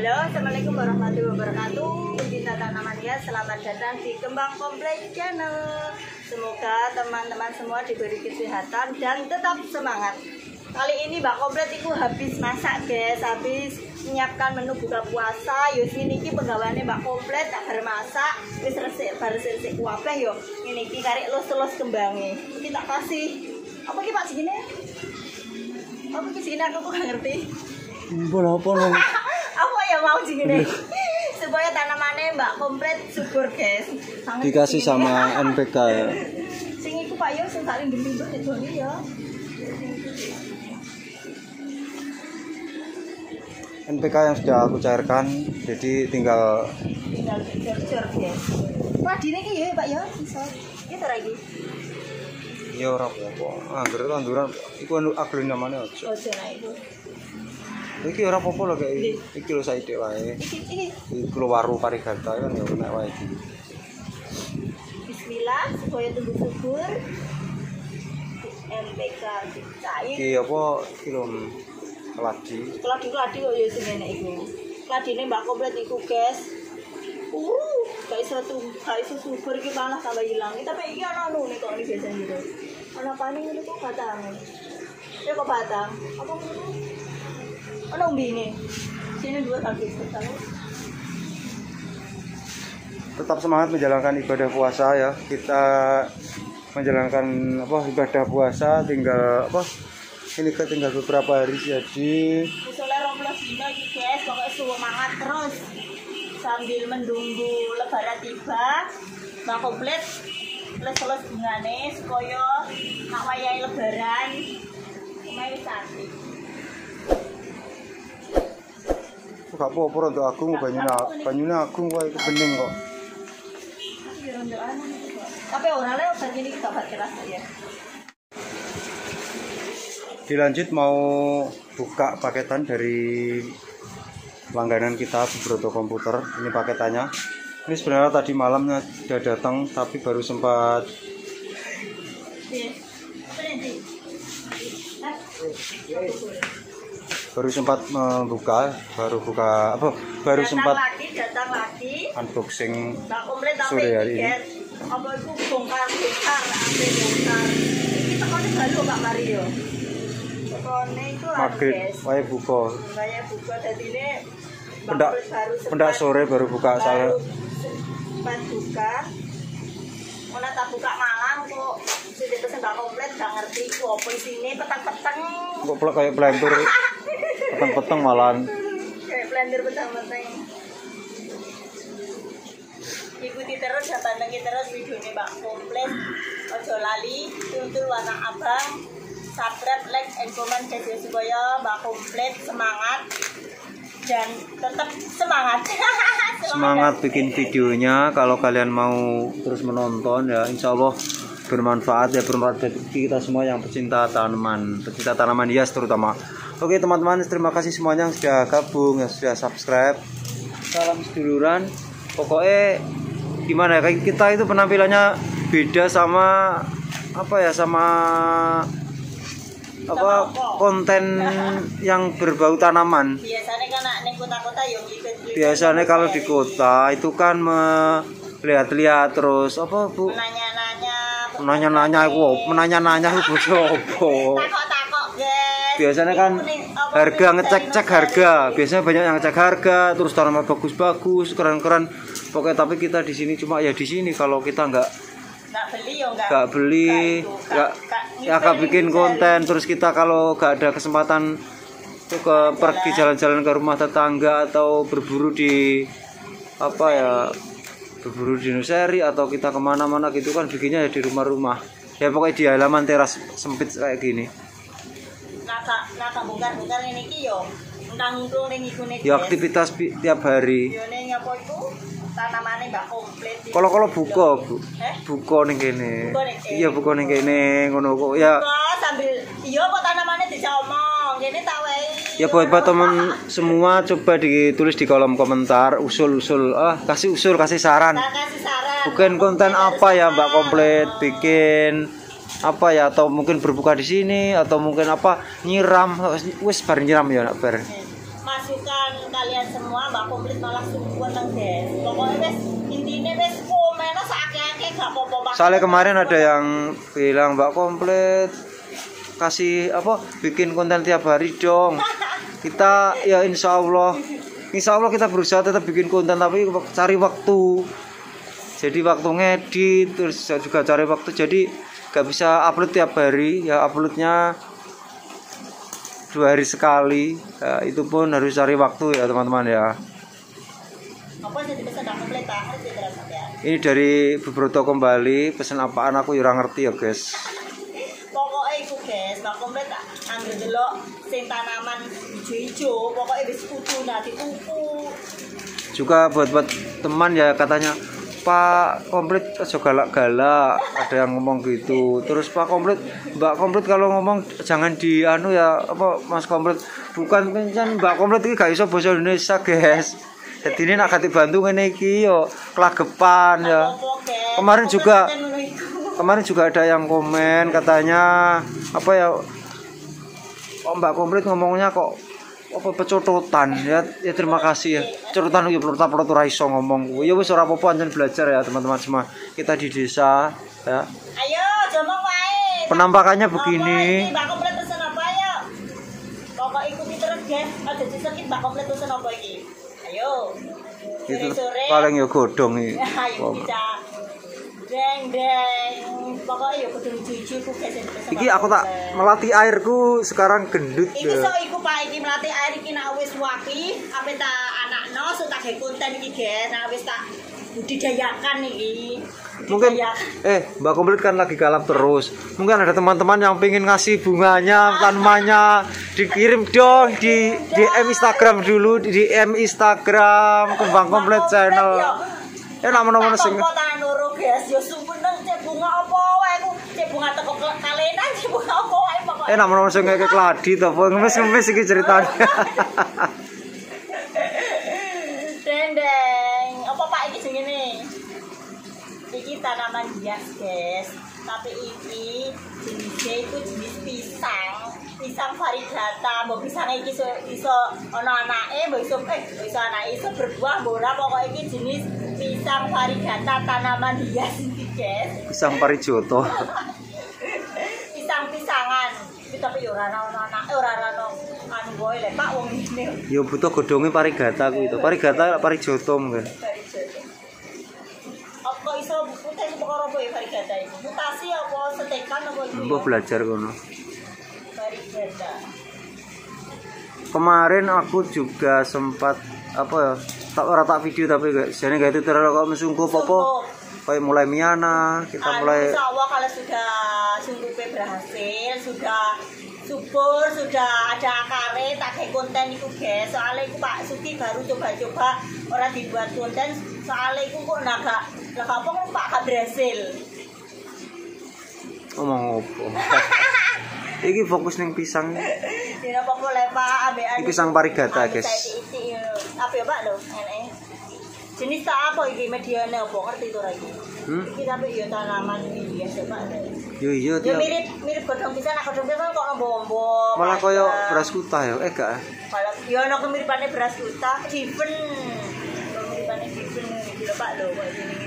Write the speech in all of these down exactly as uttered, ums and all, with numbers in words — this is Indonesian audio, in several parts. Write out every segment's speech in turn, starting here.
Halo, assalamualaikum warahmatullahi wabarakatuh. Pecinta tanaman hias, selamat datang di Kembang Kompleks Channel. Semoga teman-teman semua diberi kesehatan dan tetap semangat. Kali ini Mbak Komplit itu habis masak guys, habis menyiapkan menu buka puasa. Yo sini ki pegawainya Mbak Komplit tak bermasak, wis resik bar resik kuabeh yo. Ini ki karek los-los kembange. Iki tak kasih. Apa ki Pak segini? Apa ki segini aku kok gak ngerti. Bola apa lo? Apa ya mau segini? Supaya tanamannya Mbak Komplit subur guys. Sangat Dikasih segini. sama N P K ya. Sing iku Pak yo sing paling gendut itu ya. N P K yang sudah aku cairkan, jadi tinggal Tinggal jor-jor guys. Wah dini ki ya Pak ya bisa. Iki ta lagi. ya ora apa-apa. Angger tanduran iku aglen namanya aja. Ojo nah itu. Iki ora apa-apa lho kayak iki lho saithik wae. Iki iki. Iki lho waru parigata kan ya nek wae iki. Bismillah supaya tumbuh subur. N P K cair. Iki apa iki lho keladi. Keladi-keladi kok ya sing enek iku. Keladine Mbak Komplit iku guys. Uh, gak iso tuh, gak iso subur iki malah tambah hilang. Tapi iki ana anu nih kok ini biasanya gitu. Ana paning ngene kok batang. Ya kok batang. Apa ngono? Ana umbine. Sini dua kaki tahu. Tetap semangat menjalankan ibadah puasa ya. Kita menjalankan apa ibadah puasa tinggal apa ini kan tinggal beberapa hari jadi Misalnya dua belas dina iki guys, pokoknya semangat terus sambil menunggu lebaran tiba. Mbak Komplit les-les bungane supaya nak wayahe lebaran lumayan cantik. gak apa-apa untuk agung banyune banyune agung wae bening kok. Tapi orang lain udah gini kita pakai rasa ya. Dilanjut mau buka paketan dari langganan kita Subroto Komputer. Ini paketannya. Ini sebenarnya tadi malamnya sudah datang tapi baru sempat baru sempat membuka, baru buka apa? Baru datang sempat lagi, datang lagi. unboxing Mbak Komplit sore hari ini. Apa itu bongkar-bongkar, ambil bongkar. Ini tekonnya baru Pak Mario. Tekonnya itu maghrib, wae buka. Kayak buka jadi ini Pendak, pendak sore baru buka saya. Pas buka, mana tak buka malam kok. Sudah pesen Mbak Komplit, gak ngerti kok apa sini petang-petang. Kok pelak kayak pelentur, peteng-peteng malan. Kayak blender petang-petang. Ikuti terus ya, pantengin terus videonya Mbak Komplit. Ojo lali, tuntun warna abang, subscribe, like, and comment guys supaya Mbak Komplit semangat dan tetap semangat. semangat. Semangat bikin videonya. Kalau kalian mau terus menonton ya, insya Allah bermanfaat ya, bermanfaat bagi kita semua yang pecinta tanaman, pecinta tanaman hias terutama. Oke teman-teman, terima kasih semuanya yang sudah gabung, yang sudah subscribe. Salam seduluran. Pokoknya gimana ya, kita itu penampilannya beda sama apa ya, sama apa konten yang berbau tanaman. Biasanya kan nek kota-kota yo ikut. Biasanya kalau di kota itu kan melihat-lihat terus apa Bu? Nanya-nanya. Menanya-nanya aku, menanya-nanya aku opo. Takok-takok, guys. Biasanya kan harga, ngecek-cek harga. Biasanya banyak yang ngecek harga, terus tanaman bagus-bagus, keren-keren. Pokoknya tapi kita di sini cuma ya di sini kalau kita nggak nggak beli yo nggak. nggak beli, nggak ya nggak bikin konten. Terus kita kalau nggak ada kesempatan tuh ke pergi jalan-jalan ke rumah tetangga atau berburu di apa ya, berburu di nursery atau kita kemana-mana gitu kan bikinnya ya di rumah-rumah ya, pokoknya di halaman teras sempit kayak gini. Naka naka bongkar-bongkar ini ki yo entang-untung ning iku nek. Ya aktivitas tiap hari. Yo ning apa iku tanamane Mbak Komplit. Kalau-kalau buka, Bu. Eh? Buka ning kene. Buka ning kene. Iya, buka ning kene ngono kok ya. Kok sambil iya kok tanamane dicomong. Kene tak wae. Ya buat buat teman semua coba ditulis di kolom komentar usul-usul, ah kasih usul, kasih saran. Tak kasih saran. Bukan konten apa ya Mbak Komplit bikin apa ya, atau mungkin berbuka di sini atau mungkin apa nyiram wis bar nyiram ya nak bar. Masukan kalian semua semua Mbak Komplit malah sungguhan nang guys. Pokoknya wes intine wes komennya sakit-sakit gak apa-apa. Soalnya kemarin ada yang bilang Mbak Komplit kasih apa bikin konten tiap hari dong. Kita ya insya Allah insya Allah kita berusaha tetap bikin konten tapi cari waktu. Jadi waktu ngedit terus juga cari waktu jadi gak bisa upload tiap hari ya uploadnya dua hari sekali ya, itu pun harus cari waktu ya teman-teman ya. Apa jadi pesan Mbak Komplit Pak? Ini dari Bubroto kembali pesan apaan aku kurang ngerti ya guys. Pokoknya itu guys Mbak Komplit ambil delok sing tanaman hijau-hijau pokoknya wis kudu nanti tuku. Juga buat buat teman ya katanya Pak Komplit aja galak-galak ada yang ngomong gitu terus Pak Komplit Mbak Komplit kalau ngomong jangan di anu ya apa Mas Komplit bukan kan Mbak Komplit ini gak iso bahasa Indonesia guys jadi ini nak ganti bantu ngene iki yo kelagepan ya kemarin juga kemarin juga ada yang komen katanya apa ya oh, Mbak Komplit ngomongnya kok apa pecototan ya, ya terima kasih ya cototan ya pelur pelur ora iso ngomong ya wis ora apa-apa anjen belajar ya teman-teman semua kita di desa ya ayo jomong wae penampakannya begini Mbak Komplit pesen apa ya pokok ikuti terus guys aja disakit Mbak Komplit pesen apa iki ayo itu paling ya godhong iki ayo bisa deng deng pokoknya ya kudu jujur ku guys iki aku tak melatih airku sekarang gendut iki so iku Pak iki melatih air iki nek wis wapi ape tak anakno so tak gawe konten iki guys nek wis tak budidayakan iki mungkin eh Mbak Komplit kan lagi galap terus mungkin ada teman-teman yang pengen ngasih bunganya tanamannya dikirim dong di D M Instagram dulu di D M Instagram Kembang Komplit channel eh nak menawa sing guys yo sumpah nang cek bunga apa wae aku cek bunga teko kalenan cek bunga apa wae pokoknya eh nak menawa sing ngeke kladi to ngemis-ngemis iki ceritane dendeng apa Pak iki jenenge iki tanaman hias guys tapi iki jenisnya itu jenis pisang pisang variegata mbok pisang iki iso iso ana anake mbok iso eh iso anake iso berbuah mbok ora pokoke iki jenis pisang variegata tanaman hias iki guys pisang parijoto pisang-pisangan tapi yo ora ana anake ora ana anu wae lek Pak wong ngene yo butuh godhonge parigata kuwi to parigata parijoto mungkin apa iso putih perkara apa ya varigata itu mutasi apa setekan apa itu mbok belajar kono varigata kemarin aku juga sempat apa ya tak ora tak video tapi gak jane gak itu terlalu kok mesungkup apa kayak mulai miana kita mulai insyaallah kalau sudah sungguhnya berhasil sudah subur sudah ada akare tak kayak konten itu guys soalnya itu Pak Suki baru coba-coba orang dibuat konten soalnya itu kok naga naga apa kok Pak gak berhasil ngomong apa iki fokus ning pisang tidak apa-apa lah Pak ambil iki pisang parigata guys apa ya Pak lo enak jenis tak apa iki mediane apa ngerti to ra iki hmm? Iki tapi ya tanaman biasa Pak yo iya ya mirip mirip godhong pisang godhong pisang kok ombo-ombo malah koyo beras kutah ya eh gak kalau ya ana kemiripane beras kutah diven kemiripane diven iki lho Pak lho kok ini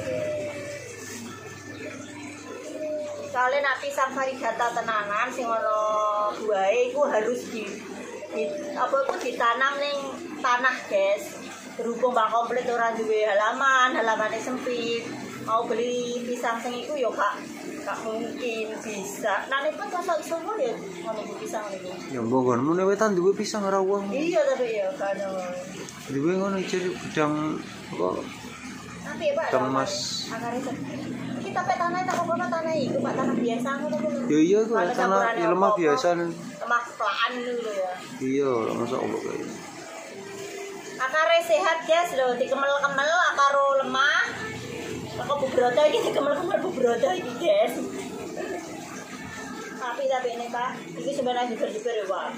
soalnya nak pisang varigata tenanan sing ana buahe iku harus di, di apa iku ditanam ning tanah guys berhubung Mbak Komplit ora duwe halaman halamannya sempit mau beli pisang sing iku ya Kak gak mungkin bisa nah nek pas iso ya ngono pisang niku ya mbok ngono mene wetan duwe pisang ora uang iya tapi ya kan duwe ngono jadi gudang apa tapi ya Pak gudang emas akare kita pek tanah tak apa tanah iku Pak tanah biasa ngono ya iya kok tanah ya lemah biasa lemah pelaan dulu ya iya masa Allah kayak akare sehat guys lho dikemel-kemel akaro lemah kok bubroto iki dikemel-kemel bubroto iki guys tapi tapi ini Pak iki sebenarnya juga-juga ya Pak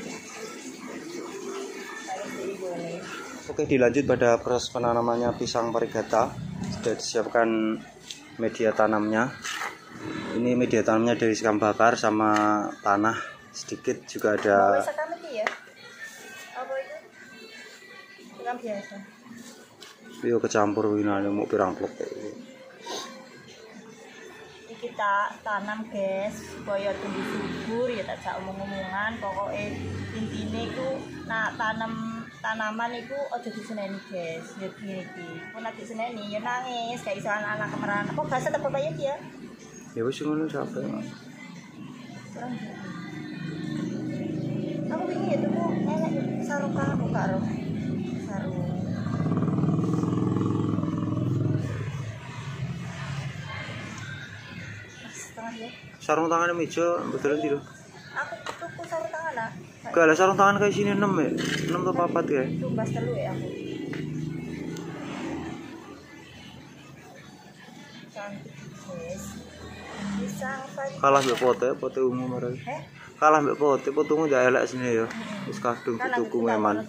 oke dilanjut pada proses penanamannya pisang varigata sudah disiapkan media tanamnya ini media tanamnya dari sekam bakar sama tanah sedikit juga ada Kan biasa. Yo kecampur winane mau pirang plek kayak gitu. Kita tanam guys supaya tumbuh subur ya tak jak omong-omongan pokoknya intinya itu nak tanam tanaman itu aja diseneni guys ya gini pun nanti diseneni ya nangis kayak iso anak-anak kemerahan apa bahasa tak apa ya dia Ya wis ngono sampe. Kurang aku ingin ya tuh enak sarung kamu karo sarung Sarung tangan meja betul ndi lho? aku tuku sarung tangan lah Gak ada sarung tangan kayak sini enam ya? enam atau papat ya? tumbas telu ya aku cantik guys pisang pagi Kalah mbek pote, pote ungu marah. eh Kalah mbek pote, pote ungu ndak elek sini ya. Wis kadung tuku meman.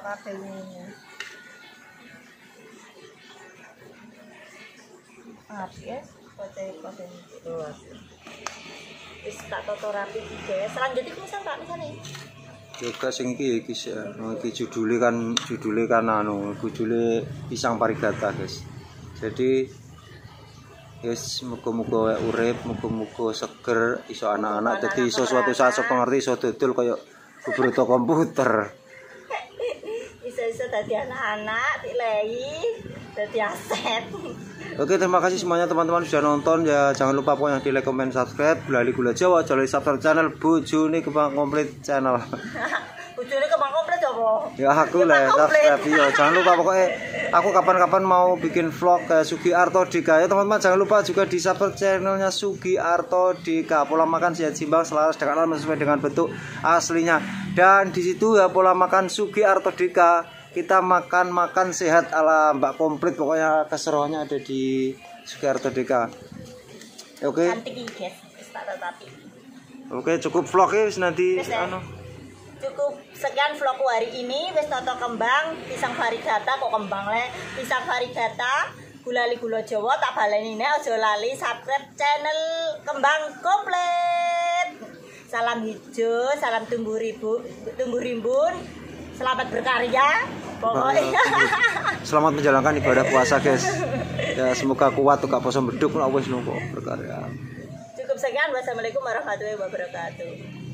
Maaf ya, pote-pote itu. Wis tak toto rapi guys. Selanjutnya misal Pak misane. Juga sing iki iki sih, iki judule kan judule kan anu, judule pisang parigata, guys. Jadi yes, muga-muga urip, muga-muga seger, iso anak-anak dadi iso suatu saat sok ngerti iso dodol kaya bubur komputer. Iso-iso dadi anak-anak, dilei, dadi aset. Oke, terima kasih semuanya teman-teman sudah nonton ya. Jangan lupa pokoknya di like, comment, subscribe. Gulali Gula Jawa, jangan lupa subscribe channel Bojone Kembang Komplit channel. Bojone Kembang Komplit apa? Ya aku lah subscribe yo. Jangan lupa pokoknya aku kapan-kapan mau bikin vlog ke Sugi Arto Dika ya teman-teman. Jangan lupa juga di subscribe channelnya Sugi Arto Dika. Pola makan sehat seimbang selaras dengan alam sesuai dengan bentuk aslinya. Dan di situ ya pola makan Sugi Arto Dika. Kita makan-makan sehat ala Mbak Komplit, pokoknya keseruannya ada di Sugiarto Deka. Oke. Cantik guys, tak tetapi. Oke, cukup vlognya wis nanti anu. Cukup sekian vlogku hari ini. Wis toto kembang pisang varigata kok kembang le. Pisang varigata Gulali Gula Jawa tak baleni nek aja lali subscribe channel Kembang Komplit. Salam hijau, salam tumbuh ribu, tumbuh rimbun. Selamat berkarya. Pokoknya selamat menjalankan ibadah puasa, guys. Ya semoga kuat tuh gak poso beduk lah wis nunggu berkarya. Cukup sekian. Wassalamualaikum warahmatullahi wabarakatuh.